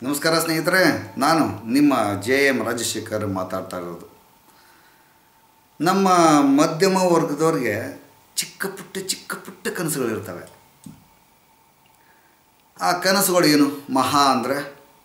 ನಮಸ್ಕಾರ ಸ್ನೇಹಿತರೆ, ನಾನು ನಿಮ್ಮ JM ರಾಜಶೇಖರ್ ಮಾತಾಡ್ತಾ ಇರೋದು. ನಮ್ಮ ಮಧ್ಯಮ ವರ್ಗದವರಿಗೆ ಚಿಕ್ಕ ಪುಟ್ಟ ಕನಸುಗಳಿರ್ತವೆ. ಆ ಕನಸುಗಳು ಏನು? ಮಹಾ ಅಂದರೆ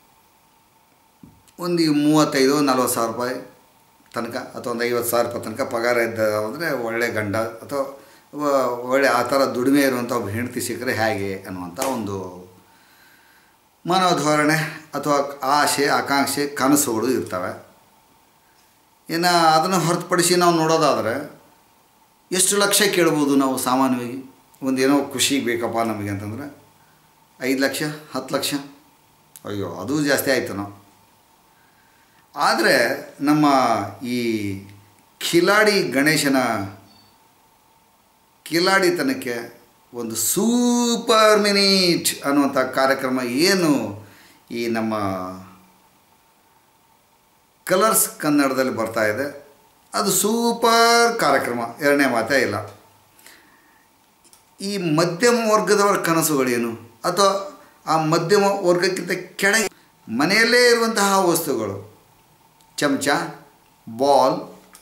ಒಂದು 35-40 ಸಾವಿರ ರೂಪಾಯಿ ತನಕ ಅಥವಾ ಒಂದು 50 ಸಾವಿರ ರೂಪಾಯಿ ತನಕ ಪಗಾರ ಇದ್ದ ಅಂದರೆ ಒಳ್ಳೆ ಗಂಡ ಅಥವಾ ಒಳ್ಳೆ ಆ ಥರ ದುಡಿಮೆ ಇರುವಂಥ ಒಬ್ಬ ಹೆಂಡತಿ ಸಿಕ್ಕರೆ ಹೇಗೆ ಅನ್ನುವಂಥ ಒಂದು ಮನೋಧೋರಣೆ ಅಥವಾ ಆಸೆ, ಆಕಾಂಕ್ಷೆ, ಕನಸುಗಳು ಇರ್ತವೆ. ಇನ್ನು ಅದನ್ನು ಹೊರತುಪಡಿಸಿ ನಾವು ನೋಡೋದಾದರೆ ಎಷ್ಟು ಲಕ್ಷ ಕೇಳ್ಬೋದು ನಾವು ಸಾಮಾನ್ಯವಾಗಿ? ಒಂದೇನೋ ಖುಷಿಗೆ ಬೇಕಪ್ಪ ನಮಗೆ ಅಂತಂದರೆ 5 ಲಕ್ಷ, 10 ಲಕ್ಷ, ಅಯ್ಯೋ ಅದು ಜಾಸ್ತಿ ಆಯಿತು ನಾವು. ಆದರೆ ನಮ್ಮ ಈ ಕಿಲಾಡಿ ಗಣೇಶನ ಕಿಲಾಡಿತನಕ್ಕೆ ಒಂದು ಸೂಪರ್ ಮಿನಿಟ್ ಅನ್ನುವಂಥ ಕಾರ್ಯಕ್ರಮ ಏನು ಈ ನಮ್ಮ ಕಲರ್ಸ್ ಕನ್ನಡದಲ್ಲಿ ಬರ್ತಾ ಇದೆ, ಅದು ಸೂಪರ್ ಕಾರ್ಯಕ್ರಮ, ಎರಡನೇ ಮಾತೇ ಇಲ್ಲ. ಈ ಮಧ್ಯಮ ವರ್ಗದವರ ಕನಸುಗಳೇನು ಅಥವಾ ಆ ಮಧ್ಯಮ ವರ್ಗಕ್ಕಿಂತ ಕೆಳಗೆ ಮನೆಯಲ್ಲೇ ಇರುವಂತಹ ವಸ್ತುಗಳು, ಚಮಚ, ಬಾಲ್,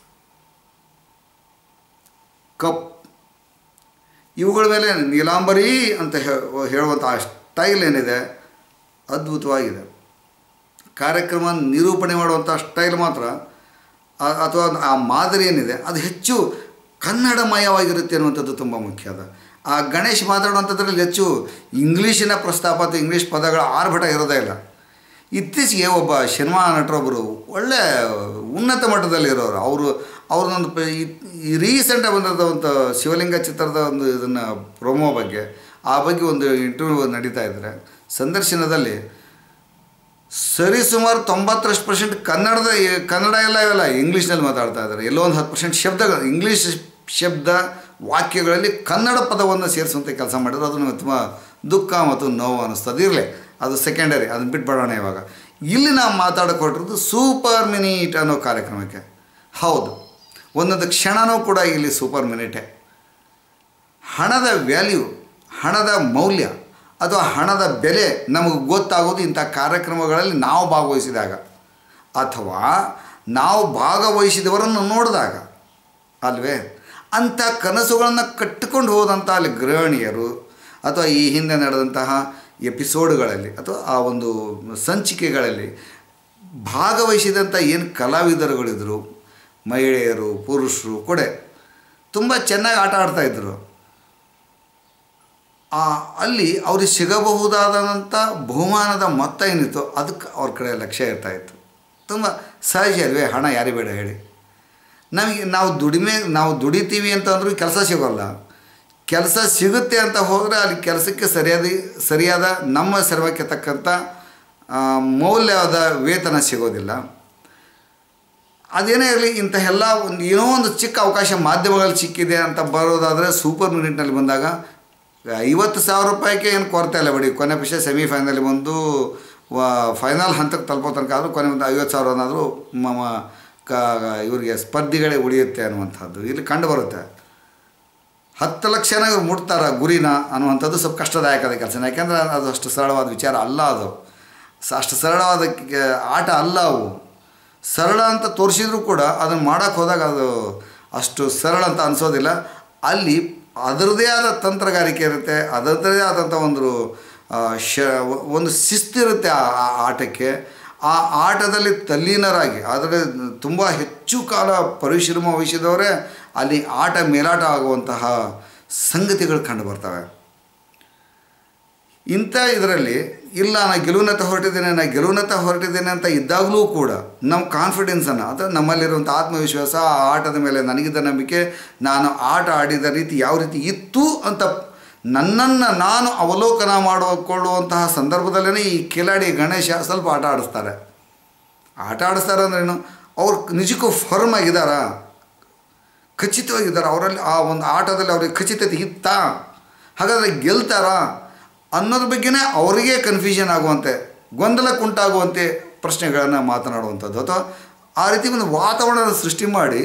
ಕಪ್, ಇವುಗಳ ಮೇಲೆ ನೀಲಾಂಬರಿ ಅಂತ ಹೇಳುವಂಥ ಸ್ಟೈಲ್ ಏನಿದೆ ಅದ್ಭುತವಾಗಿದೆ. ಕಾರ್ಯಕ್ರಮ ನಿರೂಪಣೆ ಮಾಡುವಂಥ ಸ್ಟೈಲ್ ಮಾತ್ರ ಅಥವಾ ಆ ಮಾದರಿ ಏನಿದೆ ಅದು ಹೆಚ್ಚು ಕನ್ನಡಮಯವಾಗಿರುತ್ತೆ ಅನ್ನುವಂಥದ್ದು ತುಂಬ ಮುಖ್ಯ. ಅದ ಆ ಗಣೇಶ್ ಮಾತಾಡುವಂಥದ್ರಲ್ಲಿ ಹೆಚ್ಚು ಇಂಗ್ಲೀಷಿನ ಪ್ರಸ್ತಾಪ ಅಥವಾ ಇಂಗ್ಲೀಷ್ ಪದಗಳ ಆರ್ಭಟ ಇರೋದೇ ಇಲ್ಲ. ಇತ್ತೀಚೆಗೆ ಒಬ್ಬ ಸಿನಿಮಾ ನಟರೊಬ್ಬರು ಒಳ್ಳೆ ಉನ್ನತ ಮಟ್ಟದಲ್ಲಿರೋರು, ಅವ್ರನ್ನೊಂದು ಈ ರೀಸೆಂಟಾಗಿ ಬಂದಿರೋಂಥ ಶಿವಲಿಂಗ ಚಿತ್ರದ ಒಂದು ಇದನ್ನು ಪ್ರೊಮೋ ಬಗ್ಗೆ ಒಂದು ಇಂಟರ್ವ್ಯೂ ನಡೀತಾ ಇದ್ದಾರೆ. ಸಂದರ್ಶನದಲ್ಲಿ ಸರಿಸುಮಾರು 90% ಕನ್ನಡ ಇವೆಲ್ಲ ಇಂಗ್ಲೀಷ್ನಲ್ಲಿ ಮಾತಾಡ್ತಾ ಇದ್ದಾರೆ. ಎಲ್ಲೋ ಒಂದು 10% ಶಬ್ದಗಳು ಇಂಗ್ಲೀಷ್ ಶಬ್ದ ವಾಕ್ಯಗಳಲ್ಲಿ ಕನ್ನಡ ಪದವನ್ನು ಸೇರಿಸುವಂಥ ಕೆಲಸ ಮಾಡಿದ್ರು. ಅದನ್ನು ತುಂಬ ದುಃಖ ಮತ್ತು ನೋವು ಅನ್ನಿಸ್ತದೆ. ಇರಲಿ, ಅದು ಸೆಕೆಂಡರಿ, ಅದನ್ನು ಬಿಟ್ಬಿಡೋಣ. ಇವಾಗ ಇಲ್ಲಿ ನಾವು ಮಾತಾಡಿಕೊಟ್ಟಿರೋದು ಸೂಪರ್ ಮಿನಿಟ್ ಅನ್ನೋ ಕಾರ್ಯಕ್ರಮಕ್ಕೆ. ಹೌದು, ಒಂದೊಂದು ಕ್ಷಣವೂ ಕೂಡ ಇಲ್ಲಿ ಸೂಪರ್ ಮಿನಿಟೇ. ಹಣದ ವ್ಯಾಲ್ಯೂ, ಹಣದ ಮೌಲ್ಯ ಅಥವಾ ಹಣದ ಬೆಲೆ ನಮಗೆ ಗೊತ್ತಾಗೋದು ಇಂಥ ಕಾರ್ಯಕ್ರಮಗಳಲ್ಲಿ ನಾವು ಭಾಗವಹಿಸಿದಾಗ ಅಥವಾ ನಾವು ಭಾಗವಹಿಸಿದವರನ್ನು ನೋಡಿದಾಗ ಅಲ್ವೇ. ಅಂಥ ಕನಸುಗಳನ್ನು ಕಟ್ಟಿಕೊಂಡು ಹೋದಂಥ ಅಲ್ಲಿ ಗೃಹಿಣಿಯರು ಅಥವಾ ಈ ಹಿಂದೆ ನಡೆದಂತಹ ಎಪಿಸೋಡ್ಗಳಲ್ಲಿ ಅಥವಾ ಆ ಒಂದು ಸಂಚಿಕೆಗಳಲ್ಲಿ ಭಾಗವಹಿಸಿದಂಥ ಏನು ಕಲಾವಿದರುಗಳಿದ್ದರು, ಮಹಿಳೆಯರು, ಪುರುಷರು ಕೂಡ ತುಂಬ ಚೆನ್ನಾಗಿ ಆಟ ಆಡ್ತಾಯಿದ್ರು. ಅಲ್ಲಿ ಅವ್ರಿಗೆ ಸಿಗಬಹುದಾದಂಥ ಬಹುಮಾನದ ಮೊತ್ತ ಏನಿತ್ತು ಅದಕ್ಕೆ ಅವ್ರ ಕಡೆ ಲಕ್ಷ್ಯ ಇರ್ತಾಯಿತ್ತು. ತುಂಬ ಸಹಜ ಅಲ್ವೇ? ಹಣ ಯಾರಿಗೆ ಬೇಡ ಹೇಳಿ? ನಮಗೆ ನಾವು ದುಡಿತೀವಿ ಅಂತಂದ್ರೂ ಕೆಲಸ ಸಿಗೋಲ್ಲ. ಕೆಲಸ ಸಿಗುತ್ತೆ ಅಂತ ಹೋದರೆ ಅಲ್ಲಿ ಕೆಲಸಕ್ಕೆ ಸರಿಯಾದ ನಮ್ಮ ಸರ್ವಕ್ಕೆ ತಕ್ಕಂಥ ಮೌಲ್ಯವಾದ ವೇತನ ಸಿಗೋದಿಲ್ಲ. ಅದೇನೇ ಇರಲಿ, ಇಂಥ ಎಲ್ಲ ಏನೋ ಒಂದು ಚಿಕ್ಕ ಅವಕಾಶ ಮಾಧ್ಯಮಗಳಲ್ಲಿ ಸಿಕ್ಕಿದೆ ಅಂತ ಬರೋದಾದರೆ ಸೂಪರ್ ಮಿನಿಟ್ನಲ್ಲಿ ಬಂದಾಗ 50,000 ರೂಪಾಯಿಗೆ ಏನು ಕೊರತೆ ಇಲ್ಲ ಬಿಡಿ. ಕೊನೆ ಪಕ್ಷ ಸೆಮಿಫೈನಲ್ ಬಂದು ಫೈನಲ್ ಹಂತಕ್ಕೆ ತಲುಪೋ ತನಕ ಆದರೂ ಕೊನೆ ಒಂದು 50,000 ಏನಾದರೂ ಇವರಿಗೆ ಸ್ಪರ್ಧಿಗಳೇ ಉಳಿಯುತ್ತೆ ಅನ್ನುವಂಥದ್ದು ಇಲ್ಲಿ ಕಂಡು ಬರುತ್ತೆ. 10 ಲಕ್ಷನ ಇವ್ರು ಮುಟ್ತಾರ ಗುರಿನ ಅನ್ನುವಂಥದ್ದು ಸ್ವಲ್ಪ ಕಷ್ಟದಾಯಕದ ಕೆಲಸ. ಯಾಕೆಂದರೆ ಅದು ಅಷ್ಟು ಸರಳವಾದ ವಿಚಾರ ಅಲ್ಲ. ಅದು ಅಷ್ಟು ಸರಳವಾದ ಆಟ ಅಲ್ಲ. ಅವು ಸರಳ ಅಂತ ತೋರಿಸಿದ್ರು ಕೂಡ ಅದನ್ನು ಮಾಡೋಕ್ಕೆ ಹೋದಾಗ ಅದು ಅಷ್ಟು ಸರಳ ಅಂತ ಅನಿಸೋದಿಲ್ಲ. ಅಲ್ಲಿ ಅದರದ್ದೇ ಆದ ತಂತ್ರಗಾರಿಕೆ ಇರುತ್ತೆ, ಅದರದ್ದೇ ಆದಂಥ ಒಂದು ಶಿಸ್ತಿರುತ್ತೆ ಆ ಆಟಕ್ಕೆ. ಆ ಆಟದಲ್ಲಿ ತಲ್ಲೀನರಾಗಿ ಆದರೆ ತುಂಬ ಹೆಚ್ಚು ಕಾಲ ಪರಿಶ್ರಮ ವಹಿಸಿದವರೇ ಅಲ್ಲಿ ಆಟ ಮೇಲಾಟ ಆಗುವಂತಹ ಸಂಗತಿಗಳು ಕಂಡು ಬರ್ತವೆ. ಇಂಥ ಇದರಲ್ಲಿ ಇಲ್ಲ ನಾನು ಗೆಲುವಿನತ್ತ ಹೊರಟಿದ್ದೇನೆ ಅಂತ ಇದ್ದಾಗಲೂ ಕೂಡ ನಮ್ಮ ಕಾನ್ಫಿಡೆನ್ಸನ್ನು ಅಥವಾ ನಮ್ಮಲ್ಲಿರುವಂಥ ಆತ್ಮವಿಶ್ವಾಸ, ಆ ಆಟದ ಮೇಲೆ ನನಗಿದ್ದ ನಂಬಿಕೆ, ನಾನು ಆಟ ಆಡಿದ ರೀತಿ ಯಾವ ರೀತಿ ಇತ್ತು ಅಂತ ನನ್ನನ್ನು ನಾನು ಅವಲೋಕನ ಮಾಡಿಕೊಳ್ಳುವಂತಹ ಸಂದರ್ಭದಲ್ಲೇ ಈ ಕಿಲಾಡಿ ಗಣೇಶ ಸ್ವಲ್ಪ ಆಟ ಆಡಿಸ್ತಾರೆ ಅಂದ್ರೇನು? ಅವ್ರು ನಿಜಕ್ಕೂ ಫರ್ಮ್ ಆಗಿದ್ದಾರಾ, ಖಚಿತವಾಗಿದ್ದಾರೆ, ಅವರಲ್ಲಿ ಆ ಒಂದು ಆಟದಲ್ಲಿ ಅವ್ರಿಗೆ ಖಚಿತತೆ ಇತ್ತಾ, ಹಾಗಾದರೆ ಗೆಲ್ತಾರಾ ಅನ್ನೋದ್ರ ಬಗ್ಗೆನೇ ಅವರಿಗೆ ಕನ್ಫ್ಯೂಷನ್ ಆಗುವಂತೆ, ಗೊಂದಲಕ್ಕುಂಟಾಗುವಂತೆ ಪ್ರಶ್ನೆಗಳನ್ನು ಮಾತನಾಡುವಂಥದ್ದು ಅಥವಾ ಆ ರೀತಿ ಒಂದು ವಾತಾವರಣದ ಸೃಷ್ಟಿ ಮಾಡಿ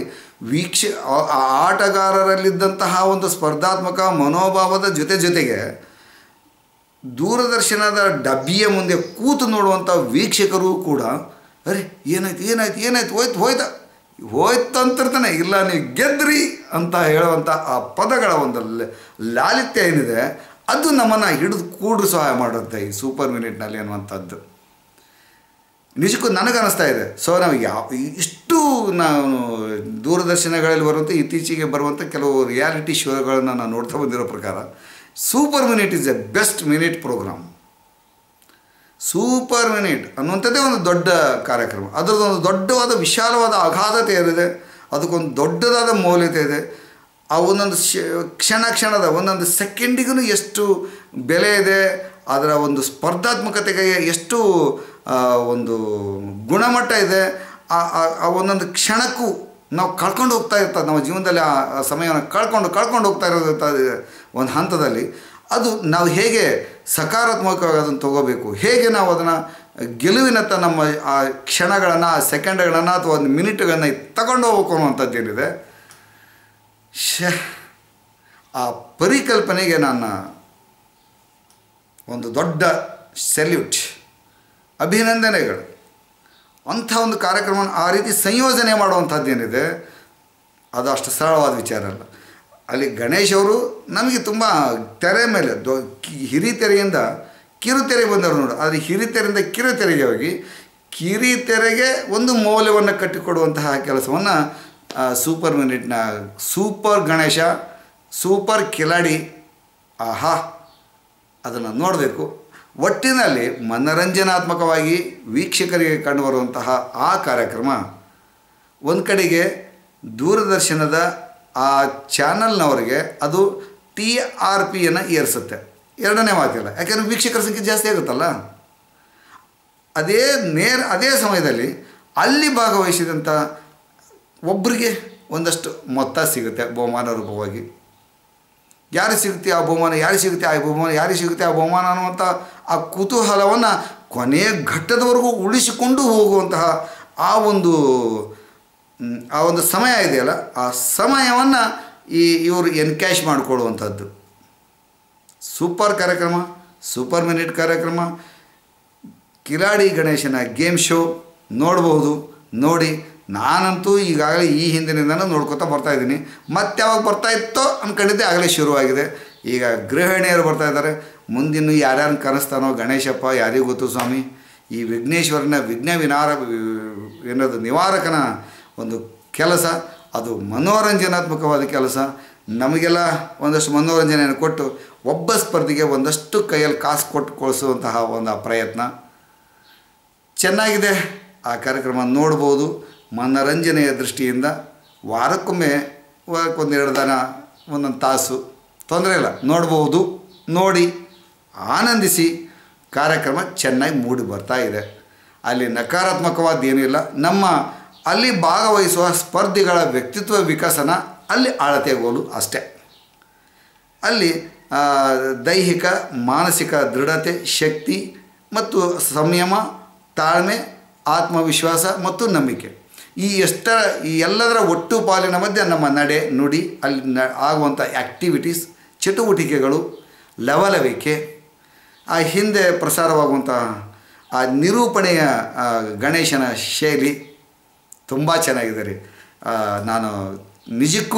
ಆಟಗಾರರಲ್ಲಿದ್ದಂತಹ ಒಂದು ಸ್ಪರ್ಧಾತ್ಮಕ ಮನೋಭಾವದ ಜೊತೆಗೆ ದೂರದರ್ಶನದ ಡಬ್ಬಿಯ ಮುಂದೆ ಕೂತು ನೋಡುವಂಥ ವೀಕ್ಷಕರು ಕೂಡ ಅರೆ ಏನಾಯ್ತು ಏನಾಯ್ತು ಏನಾಯ್ತು ಹೋಯ್ತಾ ಹೋಯ್ತಂತಿರ್ತಾನೆ, ಇಲ್ಲ ನೀವು ಗೆದ್ರಿ ಅಂತ ಹೇಳುವಂಥ ಆ ಪದಗಳ ಒಂದು ಲಾಲಿತ್ಯ ಏನಿದೆ ಅದು ನಮ್ಮನ್ನು ಹಿಡಿದು ಕೂಡಲು ಸಹಾಯ ಮಾಡುತ್ತೆ ಈ ಸೂಪರ್ ಮಿನಿಟ್ನಲ್ಲಿ ಅನ್ನುವಂಥದ್ದು. ನಿಜಕ್ಕೂ ನನಗನ್ನಿಸ್ತಾ ಇದೆ. ಸೊ ನಾವು ಇಷ್ಟು ನಾನು ದೂರದರ್ಶನಗಳಲ್ಲಿ ಬರುವಂಥ ಇತ್ತೀಚೆಗೆ ಬರುವಂಥ ಕೆಲವು ರಿಯಾಲಿಟಿ ಶೋಗಳನ್ನು ನಾನು ನೋಡ್ತಾ ಬಂದಿರೋ ಪ್ರಕಾರ super minute is a best minute program. Super minute ಅನ್ನುವಂಥದ್ದೇ ಒಂದು ದೊಡ್ಡ ಕಾರ್ಯಕ್ರಮ. ಅದರದ್ದೊಂದು ದೊಡ್ಡವಾದ ವಿಶಾಲವಾದ ಅಗಾಧತೆ ಇದೆ, ಅದಕ್ಕೊಂದು ದೊಡ್ಡದಾದ ಮೌಲ್ಯತೆ ಇದೆ. ಆ ಒಂದೊಂದು ಕ್ಷಣದ ಒಂದೊಂದು ಸೆಕೆಂಡಿಗೂ ಎಷ್ಟು ಬೆಲೆ ಇದೆ, ಅದರ ಒಂದು ಸ್ಪರ್ಧಾತ್ಮಕತೆಗೆ ಎಷ್ಟು ಒಂದು ಗುಣಮಟ್ಟ ಇದೆ. ಆ ಒಂದೊಂದು ಕ್ಷಣಕ್ಕೂ ನಾವು ಕಳ್ಕೊಂಡು ಹೋಗ್ತಾ ಇರ್ತದೆ, ನಮ್ಮ ಜೀವನದಲ್ಲಿ ಆ ಸಮಯವನ್ನು ಕಳ್ಕೊಂಡು ಹೋಗ್ತಾ ಇರೋದು ಒಂದು ಹಂತದಲ್ಲಿ. ಅದು ನಾವು ಹೇಗೆ ಸಕಾರಾತ್ಮಕವಾಗಿ ಅದನ್ನು ತೊಗೋಬೇಕು, ಹೇಗೆ ನಾವು ಅದನ್ನು ಗೆಲುವಿನತ್ತ ನಮ್ಮ ಆ ಕ್ಷಣಗಳನ್ನು, ಆ ಸೆಕೆಂಡ್ಗಳನ್ನು ಅಥವಾ ಒಂದು ಮಿನಿಟ್ಗಳನ್ನು ತಗೊಂಡು ಹೋಗ್ಬೇಕು ಅನ್ನುವಂಥದ್ದು ಏನಿದೆ, ಆ ಪರಿಕಲ್ಪನೆಗೆ ನನ್ನ ಒಂದು ದೊಡ್ಡ ಸೆಲ್ಯೂಟ್, ಅಭಿನಂದನೆಗಳು. ಅಂಥ ಒಂದು ಕಾರ್ಯಕ್ರಮವನ್ನು ಆ ರೀತಿ ಸಂಯೋಜನೆ ಮಾಡುವಂಥದ್ದು ಏನಿದೆ ಅದು ಅಷ್ಟು ಸರಳವಾದ ವಿಚಾರ ಅಲ್ಲ. ಅಲ್ಲಿ ಗಣೇಶ್ ಅವರು ನಮಗೆ ತುಂಬ ತೆರೆ ಮೇಲೆ ಹಿರಿತೆರೆಯಿಂದ ಕಿರುತೆರೆಗೆ ಬಂದವರು ನೋಡು, ಆದರೆ ಹಿರಿತೆರೆಯಿಂದ ಕಿರುತೆರೆಗೆ ಹೋಗಿ ಕಿರಿತೆರೆಗೆ ಒಂದು ಮೌಲ್ಯವನ್ನು ಕಟ್ಟಿಕೊಡುವಂತಹ ಕೆಲಸವನ್ನು ಸೂಪರ್ ಮಿನಿಟ್ನ ಸೂಪರ್ ಗಣೇಶ, ಸೂಪರ್ ಕಿಲಾಡಿ, ಆಹಾ ಅದನ್ನು ನೋಡಬೇಕು. ಒಟ್ಟಿನಲ್ಲಿ ಮನರಂಜನಾತ್ಮಕವಾಗಿ ವೀಕ್ಷಕರಿಗೆ ಕಂಡುಬರುವಂತಹ ಆ ಕಾರ್ಯಕ್ರಮ ಒಂದು ಕಡೆಗೆ ದೂರದರ್ಶನದ ಆ ಚಾನಲ್ನವರಿಗೆ ಅದು TRPಯನ್ನು ಏರಿಸುತ್ತೆ, ಎರಡನೇ ಮಾತಿಲ್ಲ. ಯಾಕೆಂದರೆ ವೀಕ್ಷಕರ ಸಂಖ್ಯೆ ಜಾಸ್ತಿ ಆಗುತ್ತಲ್ಲ. ಅದೇ ಸಮಯದಲ್ಲಿ ಅಲ್ಲಿ ಭಾಗವಹಿಸಿದಂಥ ಒಬ್ಬರಿಗೆ ಒಂದಷ್ಟು ಮೊತ್ತ ಸಿಗುತ್ತೆ ಬಹುಮಾನ ರೂಪವಾಗಿ. ಯಾರಿಗೆ ಸಿಗುತ್ತೆ ಆ ಬಹುಮಾನ, ಯಾರಿಗೆ ಸಿಗುತ್ತೆ ಆ ಬಹುಮಾನ, ಯಾರಿಗೆ ಸಿಗುತ್ತೆ ಆ ಬಹುಮಾನ ಅನ್ನುವಂಥ ಆ ಕುತೂಹಲವನ್ನು ಕೊನೆಯ ಘಟ್ಟದವರೆಗೂ ಉಳಿಸಿಕೊಂಡು ಹೋಗುವಂತಹ ಆ ಒಂದು ಸಮಯ ಇದೆಯಲ್ಲ, ಆ ಸಮಯವನ್ನು ಇವರು ಎನ್ಕ್ಯಾಶ್ ಮಾಡಿಕೊಳ್ಳುವಂಥದ್ದು. ಸೂಪರ್ ಕಾರ್ಯಕ್ರಮ, ಸೂಪರ್ ಮಿನಿಟ್ ಕಾರ್ಯಕ್ರಮ, ಕಿಲಾಡಿ ಗಣೇಶನ ಗೇಮ್ ಶೋ ನೋಡ್ಬೋದು. ನೋಡಿ, ನಾನಂತೂ ಈಗಾಗಲೇ ಈ ಹಿಂದಿನಿಂದನೂ ನೋಡ್ಕೊತಾ ಬರ್ತಾಯಿದ್ದೀನಿ. ಮತ್ತೆ ಯಾವಾಗ ಬರ್ತಾಯಿತ್ತೋ ಅಂದ್ಕೊಂಡಿದ್ದೆ, ಆಗಲೇ ಶುರುವಾಗಿದೆ. ಈಗ ಗೃಹಿಣಿಯರು ಬರ್ತಾಯಿದ್ದಾರೆ. ಮುಂದಿನ ಯಾರ್ಯಾರು ಕರೆಸ್ತಾನೋ ಗಣೇಶಪ್ಪ, ಯಾರಿಗೂ ಗೊತ್ತು ಸ್ವಾಮಿ. ಈ ವಿಘ್ನೇಶ್ವರನ ನಿವಾರಕನ ಒಂದು ಕೆಲಸ ಅದು ಮನೋರಂಜನಾತ್ಮಕವಾದ ಕೆಲಸ. ನಮಗೆಲ್ಲ ಒಂದಷ್ಟು ಮನೋರಂಜನೆಯನ್ನು ಕೊಟ್ಟು ಒಬ್ಬ ಸ್ಪರ್ಧಿಗೆ ಒಂದಷ್ಟು ಕೈಯಲ್ಲಿ ಕಾಸು ಕೊಟ್ಟು ಕೊಳಿಸುವಂತಹ ಒಂದು ಪ್ರಯತ್ನ ಚೆನ್ನಾಗಿದೆ. ಆ ಕಾರ್ಯಕ್ರಮ ನೋಡ್ಬೋದು ಮನರಂಜನೆಯ ದೃಷ್ಟಿಯಿಂದ. ವಾರಕ್ಕೊಮ್ಮೆ, ವಾರಕ್ಕೊಂದೆರಡು ದಿನ, ಒಂದೊಂದು ತಾಸು ತೊಂದರೆ ಇಲ್ಲ, ನೋಡ್ಬೋದು. ನೋಡಿ ಆನಂದಿಸಿ. ಕಾರ್ಯಕ್ರಮ ಚೆನ್ನಾಗಿ ಮೂಡಿ ಬರ್ತಾ ಇದೆ. ಅಲ್ಲಿ ನಕಾರಾತ್ಮಕವಾದ ಏನೂ ಇಲ್ಲ. ನಮ್ಮ ಅಲ್ಲಿ ಭಾಗವಹಿಸುವ ಸ್ಪರ್ಧಿಗಳ ವ್ಯಕ್ತಿತ್ವ ವಿಕಸನ ಅಲ್ಲಿ ಅಳತೆಗೋಲು ಅಷ್ಟೇ. ಅಲ್ಲಿ ದೈಹಿಕ ಮಾನಸಿಕ ದೃಢತೆ, ಶಕ್ತಿ ಮತ್ತು ಸಂಯಮ, ತಾಳ್ಮೆ, ಆತ್ಮವಿಶ್ವಾಸ ಮತ್ತು ನಂಬಿಕೆ, ಈ ಎಲ್ಲದರ ಒಟ್ಟು ಪಾಲಿನ ಮಧ್ಯೆ ನಮ್ಮ ನಡೆ ನುಡಿ, ಅಲ್ಲಿ ಆಗುವಂಥ ಆ್ಯಕ್ಟಿವಿಟೀಸ್, ಚಟುವಟಿಕೆಗಳು, ಲವಲವಿಕೆ, ಆ ಹಿಂದೆ ಪ್ರಸಾರವಾಗುವಂಥ ಆ ನಿರೂಪಣೆಯ ಗಣೇಶನ ಶೈಲಿ ತುಂಬ ಚೆನ್ನಾಗಿದೆ ರೀ. ನಾನು ನಿಜಕ್ಕೂ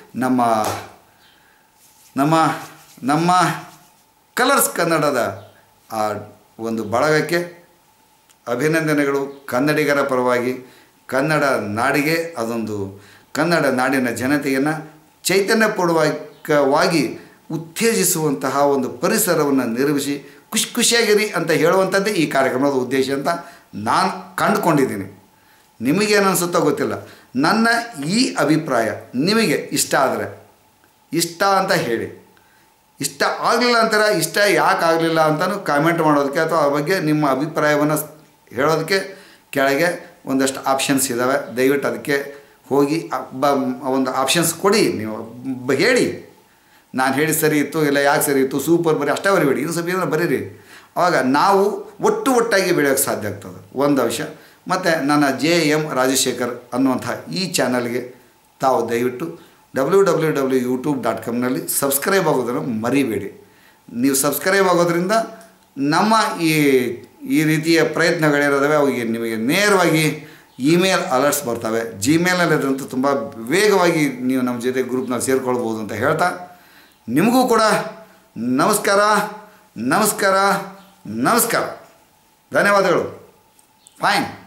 ನಮ್ಮ ಕಲರ್ಸ್ ಕನ್ನಡದ ಆ ಒಂದು ಬಳಗಕ್ಕೆ ಅಭಿನಂದನೆಗಳು. ಕನ್ನಡಿಗರ ಪರವಾಗಿ, ಕನ್ನಡ ನಾಡಿಗೆ, ಅದೊಂದು ಕನ್ನಡ ನಾಡಿನ ಜನತೆಯನ್ನು ಚೈತನ್ಯಪೂರ್ವಕವಾಗಿ ಉತ್ತೇಜಿಸುವಂತಹ ಒಂದು ಪರಿಸರವನ್ನು ನಿರ್ಮಿಸಿ ಖುಷಿಯಾಗಿರಿ ಅಂತ ಹೇಳುವಂಥದ್ದೇ ಈ ಕಾರ್ಯಕ್ರಮದ ಉದ್ದೇಶ ಅಂತ ನಾನು ಕಂಡುಕೊಂಡಿದ್ದೀನಿ. ನಿಮಗೇನು ಅನಿಸುತ್ತೋ ಗೊತ್ತಿಲ್ಲ. ನನ್ನ ಈ ಅಭಿಪ್ರಾಯ ನಿಮಗೆ ಇಷ್ಟ ಆದರೆ ಇಷ್ಟ ಅಂತ ಹೇಳಿ, ಇಷ್ಟ ಆಗಲಿಲ್ಲ ಅಂತಾರೆ, ಇಷ್ಟ ಯಾಕೆ ಆಗಲಿಲ್ಲ ಅಂತಲೂ ಕಾಮೆಂಟ್ ಮಾಡೋದಕ್ಕೆ ಅಥವಾ ಆ ಬಗ್ಗೆ ನಿಮ್ಮ ಅಭಿಪ್ರಾಯವನ್ನು ಹೇಳೋದಕ್ಕೆ ಕೆಳಗೆ ಒಂದಷ್ಟು ಆಪ್ಷನ್ಸ್ ಇದ್ದಾವೆ. ದಯವಿಟ್ಟು ಅದಕ್ಕೆ ಹೋಗಿ ಒಂದು ಆಪ್ಷನ್ಸ್ ಕೊಡಿ. ನೀವು ಹೇಳಿ, ನಾನು ಹೇಳಿ ಸರಿ ಇತ್ತು, ಇಲ್ಲ ಯಾಕೆ ಸರಿ ಇತ್ತು, ಸೂಪರ್ ಬರೀ ಅಷ್ಟೇ ಬರಿಬೇಡಿ, ಇನ್ನು ಸ್ವಲ್ಪ ಏನೋ ಬರೀರಿ. ಆವಾಗ ನಾವು ಒಟ್ಟಾಗಿ ಬೆಳೆಯೋಕ್ಕೆ ಸಾಧ್ಯ ಆಗ್ತದೆ ಒಂದು ಅಂಶ. ಮತ್ತು ನನ್ನ JM ರಾಜಶೇಖರ್ ಅನ್ನುವಂಥ ಈ ಚಾನಲ್ಗೆ ತಾವು ದಯವಿಟ್ಟು www.youtube.com ಸಬ್ಸ್ಕ್ರೈಬ್ ಆಗೋದನ್ನು ಮರಿಬೇಡಿ. ನೀವು ಸಬ್ಸ್ಕ್ರೈಬ್ ಆಗೋದ್ರಿಂದ ನಮ್ಮ ಈ ರೀತಿಯ ಪ್ರಯತ್ನಗಳಿರೋದವೆ ಅವಿಗೆ ನಿಮಗೆ ನೇರವಾಗಿ ಇಮೇಲ್ ಅಲರ್ಟ್ಸ್ ಬರ್ತವೆ. ಜಿಮೇಲಲ್ಲಿದ್ರಂತೂ ತುಂಬ ವೇಗವಾಗಿ ನೀವು ನಮ್ಮ ಜೊತೆ ಗ್ರೂಪ್ನಲ್ಲಿ ಸೇರಿಕೊಳ್ಬೋದು ಅಂತ ಹೇಳ್ತಾ ನಿಮಗೂ ಕೂಡ ನಮಸ್ಕಾರ ನಮಸ್ಕಾರ ನಮಸ್ಕಾರ, ಧನ್ಯವಾದಗಳು. ಫೈನ್.